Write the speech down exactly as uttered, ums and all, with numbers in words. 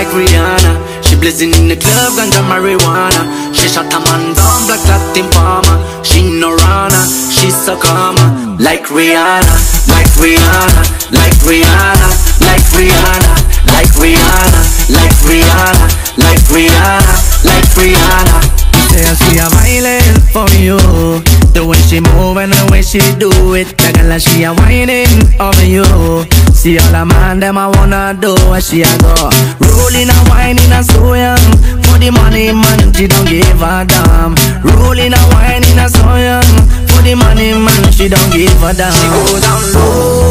like Rihanna. She blazing in the club, ganja marijuana. She shot a man down, black Latin farmer. She no runner, she's so calm. Like Rihanna, like Rihanna, like Rihanna, like Rihanna, like Rihanna, like Rihanna, like Rihanna, like Rihanna. Say she a violin for you. The way she move and the way she do it, the girl she a whining over you. See all the man them I wanna do what she a go. Rolling and whining and so young. For the money man she don't give a damn. Rolling and whining and so young. For the money man she don't give a damn. She go down low